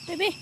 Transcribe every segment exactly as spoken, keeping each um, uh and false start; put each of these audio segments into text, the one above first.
Baby.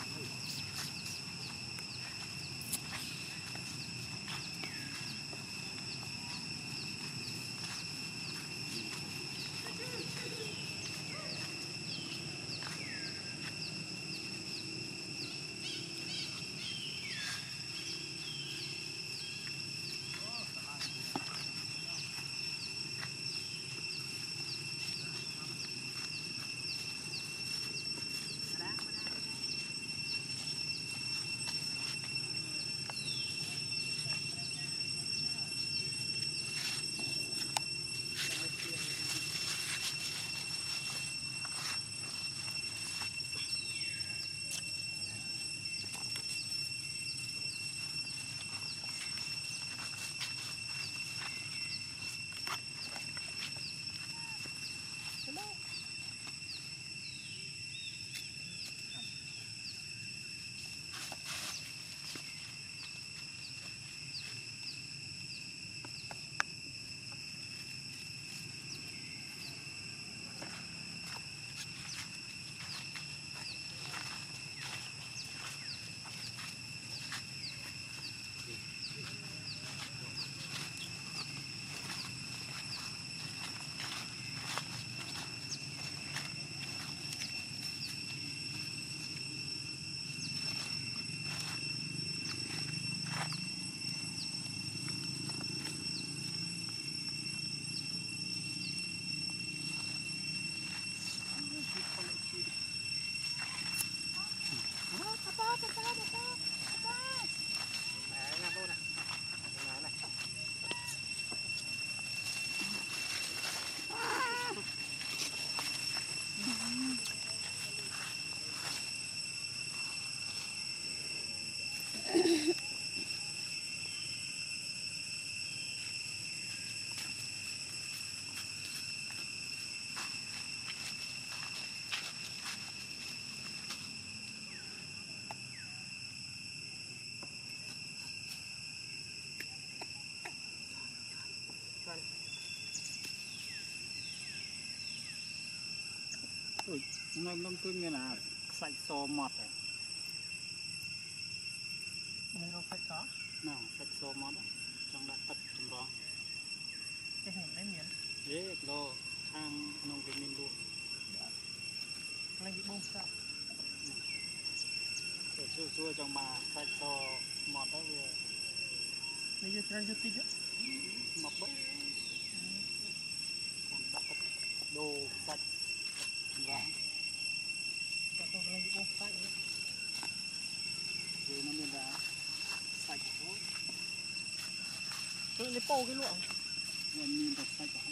Ui, nó nó cứ như là sạch xô mọt này. Này nó sạch có. Nào, sạch xô mọt đó. Trong đã tật trong đó. Cái hình đấy miếng. Dễ lo thang nông cái miền đuôi. Lên bị bông sao? Để chua chua trong mà sạch xô mọt đó vừa. Bây giờ trang cho tí chứ. Mọc bớt. Còn đã tật đồ sạch. Vâng. Và còn lên bị bông sạch nữa. Rồi nó miền đá sạch thôi. Tôi lấy bô cái luộng. Nhìn nhìn thật sạch đó.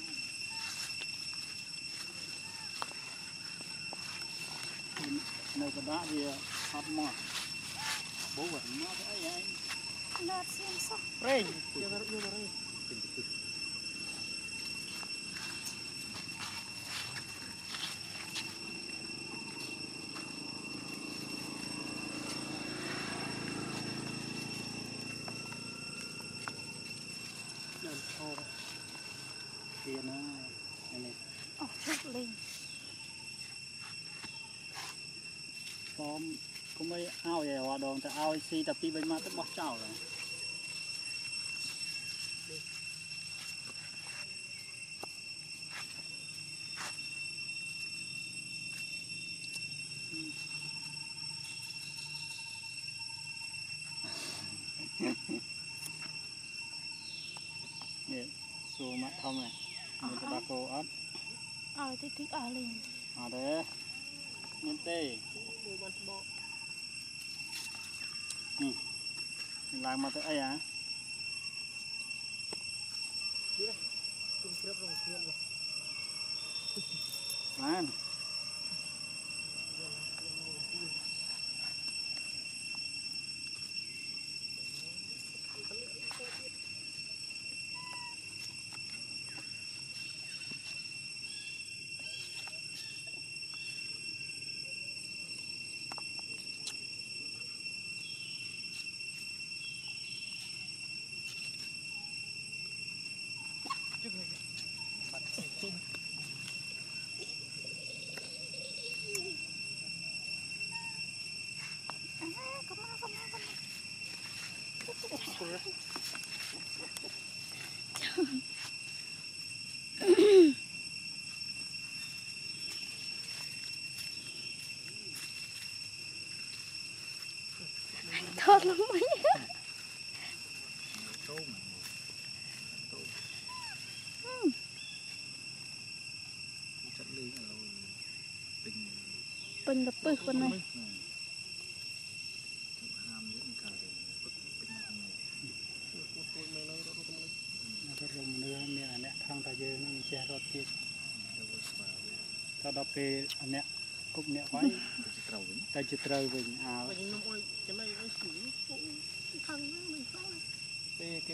Này có đá thì hot mọt. Bố vẫn nó đấy anh. Nó xem sắc. Rênh. Vô ra vô ra rênh. Đơn thô. Kia nó này. Ồ, chết lên. Có có mấy ao về hòa đồng thì ao xì tập đi bên mà tất bó chảo rồi. Nè, xô mặt thông này. Mình sẽ đặt cô ớt. Ờ, thích thích ở lên. À đấy. Nên tê. Ừ. Mình làm mà tới ấy à? Làm. chót lắm mấy bình lập bự con này ก็รวมเนื้อเนี่ยอันเนี้ยทางตะเยนั่นแช่รถที่ถ้าเราไปอันเนี้ยกุ๊บเนี้ยไว้แต่จะเตาวิ่งเอา mình nó ôi cái này ôi xỉu cũng thằng nó mình sao